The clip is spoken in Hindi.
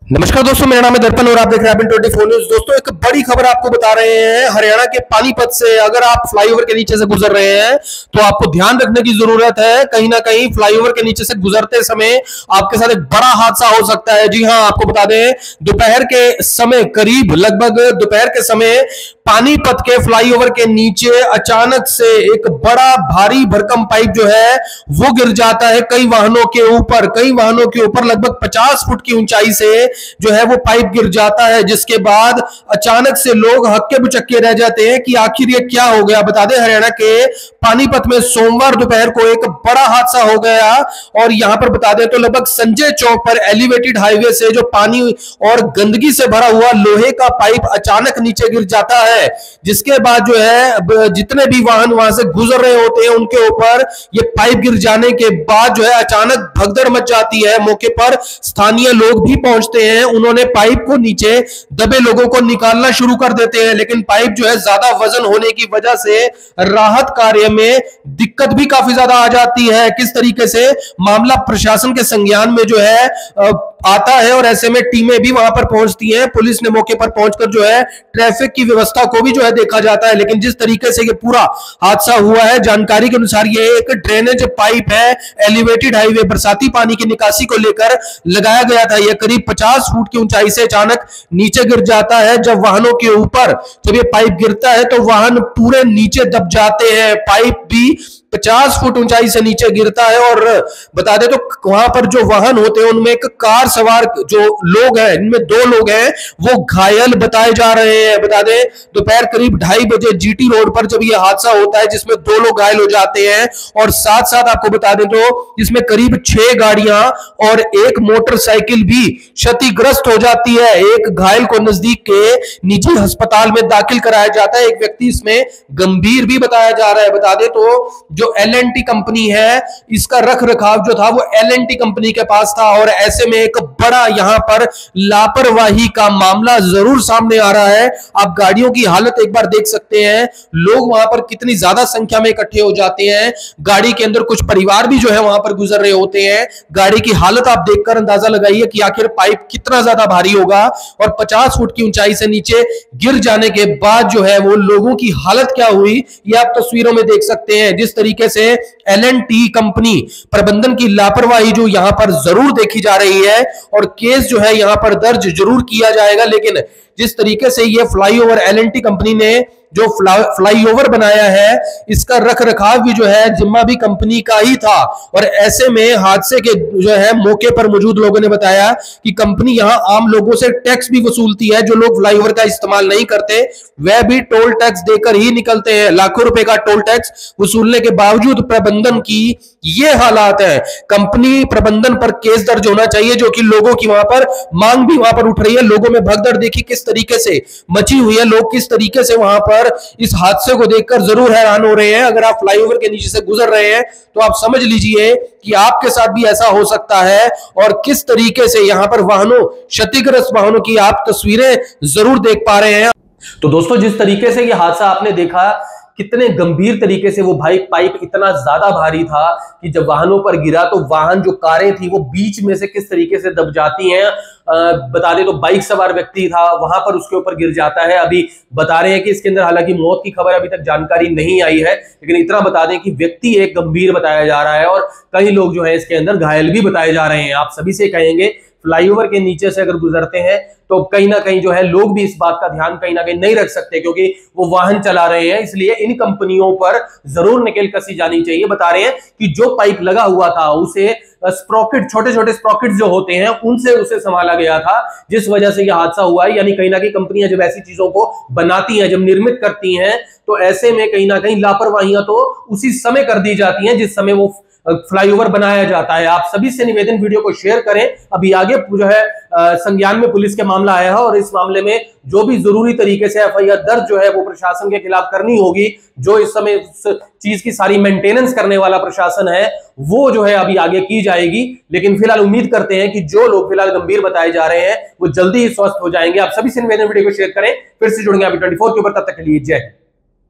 नमस्कार दोस्तों, मेरा नाम है दर्पण और आप देख रहे हैं 24 न्यूज। दोस्तों, एक बड़ी खबर आपको बता रहे हैं हरियाणा के पानीपत से। अगर आप फ्लाईओवर के नीचे से गुजर रहे हैं तो आपको ध्यान रखने की जरूरत है। कहीं ना कहीं फ्लाईओवर के नीचे से गुजरते समय आपके साथ एक बड़ा हादसा हो सकता है। जी हां, आपको बता दें, दोपहर के समय, करीब लगभग दोपहर के समय पानीपत के फ्लाईओवर के नीचे अचानक से एक बड़ा भारी भरकम पाइप जो है वो गिर जाता है कई वाहनों के ऊपर लगभग 50 फुट की ऊंचाई से जो है वो पाइप गिर जाता है, जिसके बाद अचानक से लोग हक्के बुचक्के रह जाते हैं कि आखिर ये क्या हो गया। बता दें, हरियाणा के पानीपत में सोमवार दोपहर को एक बड़ा हादसा हो गया और यहां पर बता दें तो लगभग संजय चौक पर एलिवेटेड हाईवे से जो पानी और गंदगी से भरा हुआ लोहे का पाइप अचानक नीचे गिर जाता है, जिसके बाद जो है जितने भी वाहन वहां से गुजर रहे होते हैं उनके ऊपर ये पाइप गिर जाने के बाद जो है अचानक भगदड़ मच जाती है। मौके पर स्थानीय लोग भी पहुंचते हैं। उन्होंने पाइप को नीचे दबे लोगों को निकालना शुरू कर देते हैं, लेकिन पाइप जो है ज्यादा वजन होने की वजह से राहत कार्य में दिक्कत भी काफी ज्यादा आ जाती है। किस तरीके से मामला प्रशासन के संज्ञान में जो है आता है और ऐसे में टीमें भी वहां पर पहुंचती हैं। पुलिस ने मौके पर पहुंचकर जो है ट्रैफिक की व्यवस्था को भी जो है देखा जाता है। लेकिन जिस तरीके से ये पूरा हादसा हुआ है, जानकारी के अनुसार ये एक ड्रेनेज पाइप है, एलिवेटेड हाईवे बरसाती पानी की निकासी को लेकर लगाया गया था। यह करीब 50 फुट की ऊंचाई से अचानक नीचे गिर जाता है। जब वाहनों के ऊपर जब ये पाइप गिरता है तो वाहन पूरे नीचे दब जाते हैं। पाइप भी 50 फुट ऊंचाई से नीचे गिरता है और बता दें तो वहां पर जो वाहन होते हैं उनमें एक कार सवार जो लोग हैं, इनमें 2 लोग हैं, वो घायल बताए जा रहे हैं। बता दें, दोपहर करीब 2:30 बजे जीटी रोड पर जब यह हादसा होता है जिसमें 2 लोग घायल हो जाते हैं और साथ साथ आपको बता दें तो इसमें करीब 6 गाड़ियां और एक मोटरसाइकिल भी क्षतिग्रस्त हो जाती है। एक घायल को नजदीक के निजी अस्पताल में दाखिल कराया जाता है। एक व्यक्ति इसमें गंभीर भी बताया जा रहा है। बता दें तो जो L&T कंपनी है, इसका रख रखाव जो था वो L&T कंपनी के पास था और ऐसे में एक बड़ा यहां पर लापरवाही का मामला जरूर सामने आ रहा है। आप गाड़ियों की हालत एक बार देख सकते हैं। लोग वहां पर कितनी ज्यादा संख्या में इकट्ठे हो जाते हैं। गाड़ी के अंदर कुछ परिवार भी जो है वहां पर गुजर रहे होते हैं। गाड़ी की हालत आप देखकर अंदाजा लगाइए कि आखिर पाइप कितना ज्यादा भारी होगा और 50 फुट की ऊंचाई से नीचे गिर जाने के बाद जो है वो लोगों की हालत क्या हुई, ये आप तस्वीरों में देख सकते हैं। जिस तरीके से L&T कंपनी प्रबंधन की लापरवाही जो यहां पर जरूर देखी जा रही है और केस जो है यहां पर दर्ज जरूर किया जाएगा। लेकिन जिस तरीके से ये फ्लाईओवर L&T कंपनी ने जो फ्लाईओवर बनाया है, इसका रख रखाव भी जो है जिम्मा भी कंपनी का ही था और ऐसे में हादसे के जो है मौके पर मौजूद लोगों ने बताया कि कंपनी यहां आम लोगों से टैक्स भी वसूलती है। जो लोग फ्लाईओवर का इस्तेमाल नहीं करते वह भी टोल टैक्स देकर ही निकलते हैं। लाखों रुपए का टोल टैक्स वसूलने के बावजूद प्रबंधन की ये हालात है। कंपनी प्रबंधन पर केस दर्ज होना चाहिए, जो कि लोगों की वहां पर मांग भी वहां पर उठ रही है। लोगों में भगदड़ देखी किस तरीके से मची हुई है। लोग किस तरीके से वहां पर इस हादसे को देखकर जरूर हैरान हो रहे हैं। अगर आप फ्लाईओवर के नीचे से गुजर रहे हैं तो आप समझ लीजिए कि आपके साथ भी ऐसा हो सकता है और किस तरीके से यहां पर वाहनों, क्षतिग्रस्त वाहनों की आप तस्वीरें जरूर देख पा रहे हैं। तो दोस्तों, जिस तरीके से यह हादसा आपने देखा, कितने गंभीर तरीके से वो भाई पाइप इतना ज्यादा भारी था कि जब वाहनों पर गिरा तो वाहन जो कारें थी वो बीच में से किस तरीके से दब जाती हैं। बता दें तो बाइक सवार व्यक्ति था, वहां पर उसके ऊपर गिर जाता है। अभी बता रहे हैं कि इसके अंदर हालांकि मौत की खबर अभी तक जानकारी नहीं आई है, लेकिन इतना बता दें कि व्यक्ति एक गंभीर बताया जा रहा है और कई लोग जो है इसके अंदर घायल भी बताए जा रहे हैं। आप सभी से कहेंगे, फ्लाईओवर के नीचे से अगर गुजरते हैं तो कहीं ना कहीं जो है लोग भी इस बात का ध्यान कहीं ना कहीं नहीं रख सकते, क्योंकि वो वाहन चला रहे हैं। इसलिए इन कंपनियों पर जरूर नकेल कसी जानी चाहिए। बता रहे हैं कि जो पाइप लगा हुआ था उसे स्प्रॉकेट, छोटे छोटे स्प्रॉकेट जो होते हैं उनसे उसे संभाला गया था, जिस वजह से यह हादसा हुआ है। यानी कहीं ना कहीं कंपनियां जब ऐसी चीजों को बनाती हैं, जब निर्मित करती हैं, तो ऐसे में कहीं ना कहीं लापरवाहियां तो उसी समय कर दी जाती हैं जिस समय वो फ्लाईओवर बनाया जाता है। आप सभी से निवेदन, वीडियो को शेयर करें। अभी आगे जो है संज्ञान में पुलिस के मामला आया है और इस मामले में जो भी जरूरी तरीके से FIR दर्ज जो है वो प्रशासन के खिलाफ करनी होगी। जो इस समय उस चीज की सारी मेंटेनेंस करने वाला प्रशासन है वो जो है अभी आगे की जाएगी। लेकिन फिलहाल उम्मीद करते हैं कि जो लोग फिलहाल गंभीर बताए जा रहे हैं वो जल्दी ही स्वस्थ हो जाएंगे। आप सभी से निवेदन, वीडियो को शेयर करें। फिर से जुड़ेंगे अभी 24 के ऊपर, तब तक के लिए जय।